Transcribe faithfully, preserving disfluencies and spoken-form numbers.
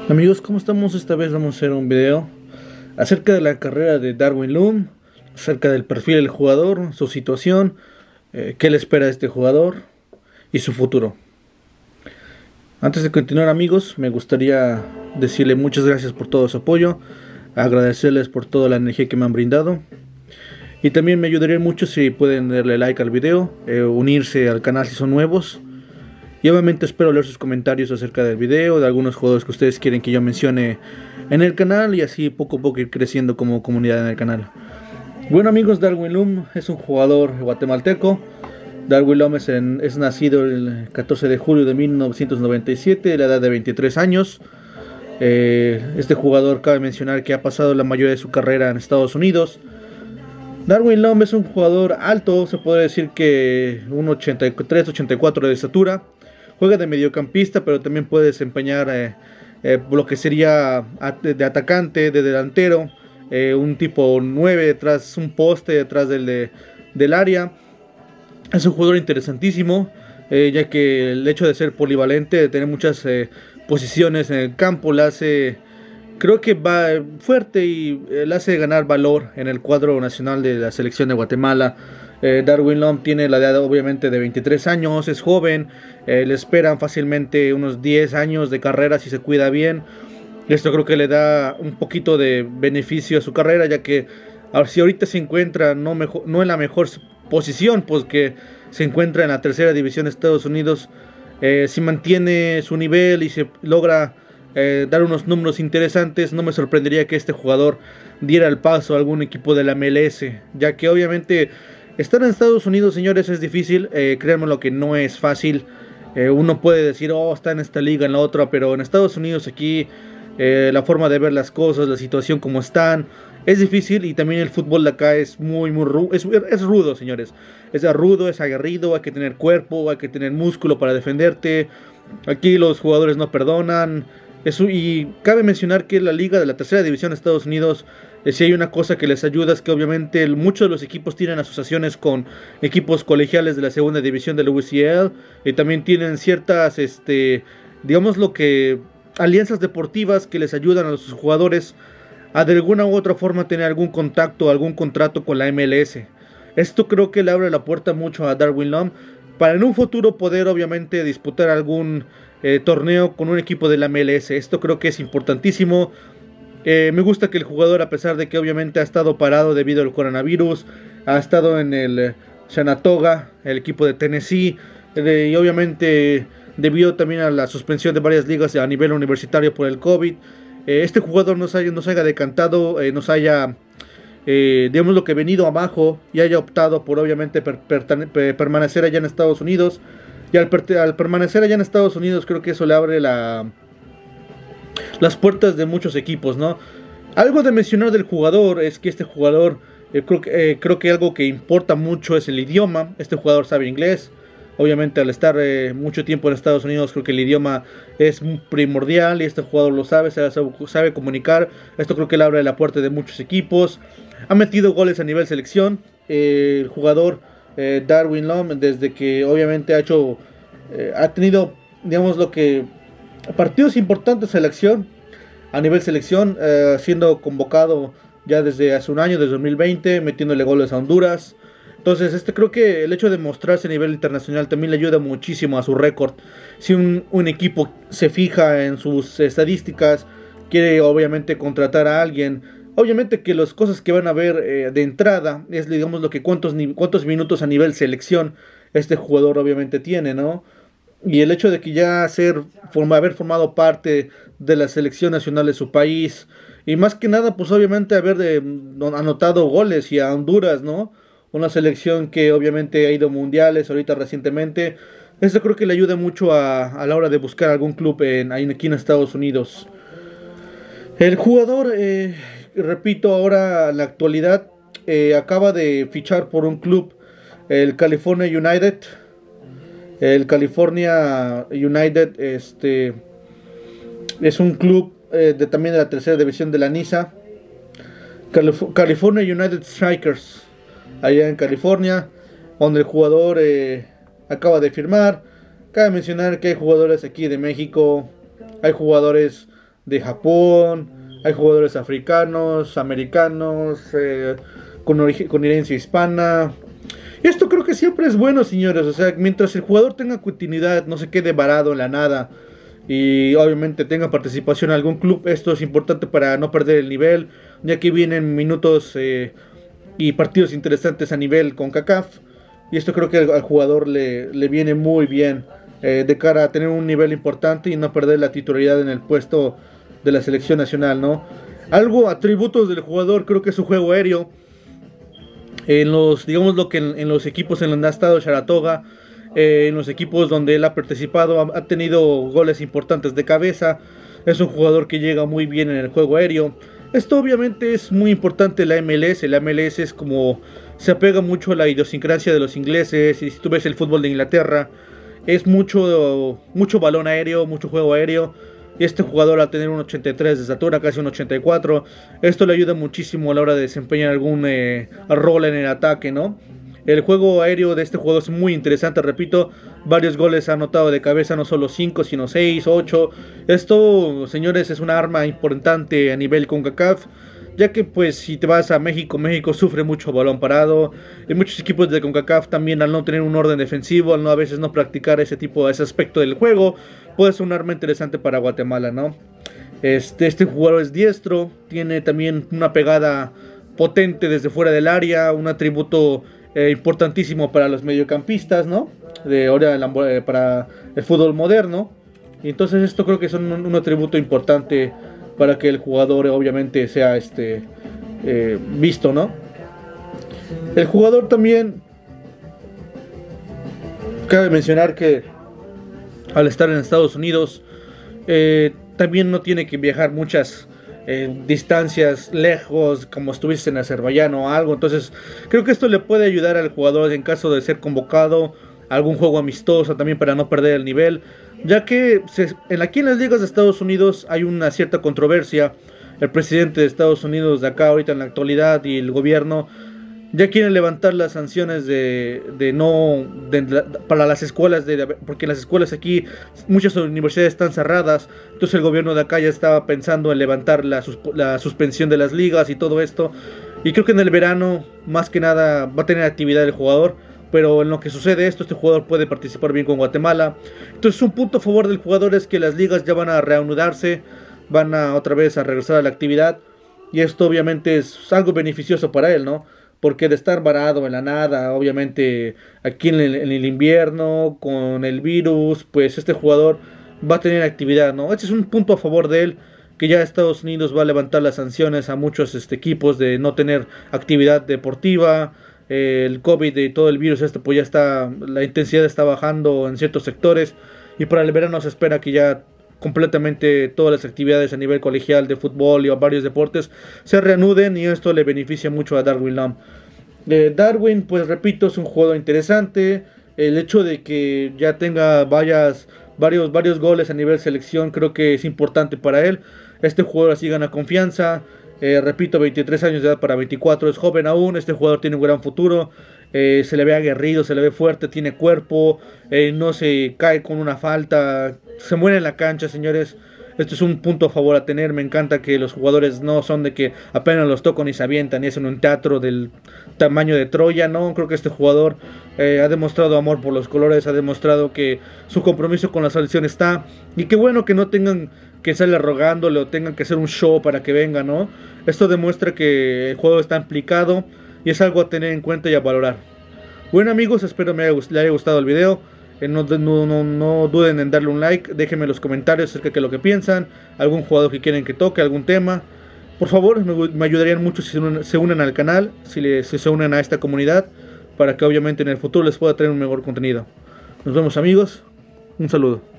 Amigos, ¿cómo estamos? Esta vez vamos a hacer un video acerca de la carrera de Darwin Lum, acerca del perfil del jugador, su situación, eh, qué le espera a este jugador y su futuro. Antes de continuar, amigos, me gustaría decirle muchas gracias por todo su apoyo, agradecerles por toda la energía que me han brindado, y también me ayudaría mucho si pueden darle like al video, eh, unirse al canal si son nuevos. Y obviamente espero leer sus comentarios acerca del video, de algunos juegos que ustedes quieren que yo mencione en el canal, y así poco a poco ir creciendo como comunidad en el canal. Bueno, amigos, Darwin Lum es un jugador guatemalteco. Darwin Lum es, en, es nacido el catorce de julio de mil novecientos noventa y siete, a la edad de veintitrés años. Eh, este jugador, cabe mencionar que ha pasado la mayoría de su carrera en Estados Unidos. Darwin Lum es un jugador alto, se puede decir que uno ochenta y tres ochenta y cuatro de estatura. Juega de mediocampista, pero también puede desempeñar eh, eh, lo que sería de atacante, de delantero, eh, un tipo nueve detrás, un poste detrás del, de, del área. Es un jugador interesantísimo, eh, ya que el hecho de ser polivalente, de tener muchas eh, posiciones en el campo, le hace, creo que va fuerte y eh, le hace ganar valor en el cuadro nacional de la selección de Guatemala. Eh, Darwin Lum tiene la edad obviamente de veintitrés años, es joven, eh, le esperan fácilmente unos diez años de carrera si se cuida bien. Esto creo que le da un poquito de beneficio a su carrera, ya que si ahorita se encuentra no, mejor, no en la mejor posición, pues que se encuentra en la tercera división de Estados Unidos, eh, si mantiene su nivel y se logra eh, dar unos números interesantes, no me sorprendería que este jugador diera el paso a algún equipo de la M L S, ya que obviamente estar en Estados Unidos, señores, es difícil, eh, créanme lo que no es fácil. Eh, uno puede decir, oh, está en esta liga, en la otra, pero en Estados Unidos aquí, eh, la forma de ver las cosas, la situación como están, es difícil. Y también el fútbol de acá es muy, muy rudo, es, es rudo, señores. Es rudo, es aguerrido, hay que tener cuerpo, hay que tener músculo para defenderte. Aquí los jugadores no perdonan. Eso, y cabe mencionar que la liga de la tercera división de Estados Unidos, eh, si hay una cosa que les ayuda, es que obviamente el, muchos de los equipos tienen asociaciones con equipos colegiales de la segunda división de la U C L, y también tienen ciertas, este, digamos lo que, alianzas deportivas que les ayudan a los jugadores a de alguna u otra forma tener algún contacto, algún contrato con la M L S. Esto creo que le abre la puerta mucho a Darwin Lum para en un futuro poder obviamente disputar algún eh, torneo con un equipo de la M L S. Esto creo que es importantísimo. Eh, me gusta que el jugador, a pesar de que obviamente ha estado parado debido al coronavirus, ha estado en el eh, Shenandoah, el equipo de Tennessee, eh, y obviamente debido también a la suspensión de varias ligas a nivel universitario por el COVID, eh, este jugador nos haya, nos haya decantado, eh, nos haya, eh, digamos lo que venido abajo, y haya optado por obviamente per, per, per, permanecer allá en Estados Unidos. Y al, per, al permanecer allá en Estados Unidos, creo que eso le abre la... las puertas de muchos equipos, ¿no? Algo de mencionar del jugador es que este jugador, eh, creo, que, eh, creo que algo que importa mucho es el idioma. Este jugador sabe inglés. Obviamente al estar eh, mucho tiempo en Estados Unidos, creo que el idioma es primordial y este jugador lo sabe, sabe, sabe comunicar. Esto creo que le abre la puerta de muchos equipos. Ha metido goles a nivel selección. Eh, el jugador eh, Darwin Lum, desde que obviamente ha hecho, eh, ha tenido, digamos lo que... partidos importantes en selección, a nivel selección, eh, siendo convocado ya desde hace un año, desde dos mil veinte, metiéndole goles a Honduras. Entonces, este creo que el hecho de mostrarse a nivel internacional también le ayuda muchísimo a su récord. Si un, un equipo se fija en sus estadísticas, quiere obviamente contratar a alguien, obviamente que las cosas que van a ver eh, de entrada es, digamos, lo que cuántos, cuántos minutos a nivel selección este jugador obviamente tiene, ¿no? Y el hecho de que ya ser, forma, haber formado parte de la selección nacional de su país, y más que nada, pues obviamente haber de, anotado goles y a Honduras, ¿no? Una selección que obviamente ha ido a mundiales ahorita recientemente. Eso creo que le ayuda mucho a, a la hora de buscar algún club en, aquí en Estados Unidos. El jugador, eh, repito, ahora en la actualidad, eh, acaba de fichar por un club, el California United. El California United este, es un club eh, de, también de la tercera división de la N I S A. Calif- California United Strikers, allá en California, donde el jugador eh, acaba de firmar. Cabe mencionar que hay jugadores aquí de México, hay jugadores de Japón, hay jugadores africanos, americanos, eh, con, con herencia hispana. Y esto creo que siempre es bueno, señores. O sea, mientras el jugador tenga continuidad, no se quede varado en la nada, y obviamente tenga participación en algún club, esto es importante para no perder el nivel, ya que vienen minutos eh, y partidos interesantes a nivel CONCACAF. Y esto creo que al, al jugador le, le viene muy bien eh, de cara a tener un nivel importante y no perder la titularidad en el puesto de la selección nacional, ¿no? Algo, atributos del jugador, creo que es su juego aéreo. En los, digamos lo que en, en los equipos en donde ha estado Saratoga, eh, en los equipos donde él ha participado, ha, ha tenido goles importantes de cabeza. Es un jugador que llega muy bien en el juego aéreo. Esto obviamente es muy importante en la M L S. La M L S es como, se apega mucho a la idiosincrasia de los ingleses. Y si tú ves el fútbol de Inglaterra, es mucho, mucho balón aéreo, mucho juego aéreo. Y este jugador, al tener un ochenta y tres de estatura, casi un ochenta y cuatro, esto le ayuda muchísimo a la hora de desempeñar algún eh, rol en el ataque, ¿no? El juego aéreo de este jugador es muy interesante, repito, varios goles ha anotado de cabeza, no solo cinco, sino seis, ocho. Esto, señores, es una arma importante a nivel CONCACAF, ya que pues si te vas a México, México sufre mucho balón parado. Y muchos equipos de CONCACAF también, al no tener un orden defensivo, al no a veces no practicar ese tipo, ese aspecto del juego, puede ser un arma interesante para Guatemala, ¿no? Este, este jugador es diestro, tiene también una pegada potente desde fuera del área, un atributo eh, importantísimo para los mediocampistas, ¿no? De ahora eh, para el fútbol moderno. Y entonces esto creo que es un, un atributo importante para que el jugador obviamente sea este eh, visto, ¿no? El jugador también, cabe mencionar que al estar en Estados Unidos, eh, también no tiene que viajar muchas eh, distancias lejos, como estuviese en Azerbaiyán o algo. Entonces creo que esto le puede ayudar al jugador en caso de ser convocado a algún juego amistoso, también para no perder el nivel, ya que se, en, aquí en las ligas de Estados Unidos hay una cierta controversia. El presidente de Estados Unidos de acá ahorita en la actualidad y el gobierno ya quieren levantar las sanciones de, de no de, de, para las escuelas, de, porque las escuelas aquí, muchas universidades están cerradas. Entonces el gobierno de acá ya estaba pensando en levantar la, la suspensión de las ligas y todo esto. Y creo que en el verano, más que nada, va a tener actividad el jugador. Pero en lo que sucede esto, este jugador puede participar bien con Guatemala. Entonces un punto a favor del jugador es que las ligas ya van a reanudarse, van a otra vez a regresar a la actividad. Y esto obviamente es algo beneficioso para él, ¿no? Porque de estar varado en la nada, obviamente aquí en el, en el invierno, con el virus, pues este jugador va a tener actividad, ¿no? Este es un punto a favor de él, que ya Estados Unidos va a levantar las sanciones a muchos este, equipos de no tener actividad deportiva. Eh, el COVID y todo el virus este, pues ya está, la intensidad está bajando en ciertos sectores. Y para el verano se espera que ya completamente todas las actividades a nivel colegial de fútbol y varios deportes se reanuden, y esto le beneficia mucho a Darwin Lum. Eh, Darwin, pues repito, es un jugador interesante. El hecho de que ya tenga varias, varios, varios goles a nivel selección creo que es importante para él. Este jugador así gana confianza. Eh, repito, veintitrés años de edad para veinticuatro, es joven aún. Este jugador tiene un gran futuro. Eh, se le ve aguerrido, se le ve fuerte, tiene cuerpo, eh, no se cae con una falta, se muere en la cancha, señores. Esto es un punto a favor a tener. Me encanta que los jugadores no son de que apenas los tocan y se avientan y hacen un teatro del tamaño de Troya. No, creo que este jugador eh, ha demostrado amor por los colores, ha demostrado que su compromiso con la selección está. Y qué bueno que no tengan que salir rogándole o tengan que hacer un show para que venga, ¿no? Esto demuestra que el juego está implicado y es algo a tener en cuenta y a valorar. Bueno, amigos, espero me haya, les haya gustado el video. Eh, no, no, no, no duden en darle un like. Déjenme en los comentarios acerca de lo que piensan. Algún jugador que quieren que toque, algún tema. Por favor, me, me ayudarían mucho si se unen, se unen al canal, si, le, si se unen a esta comunidad, para que obviamente en el futuro les pueda traer un mejor contenido. Nos vemos, amigos. Un saludo.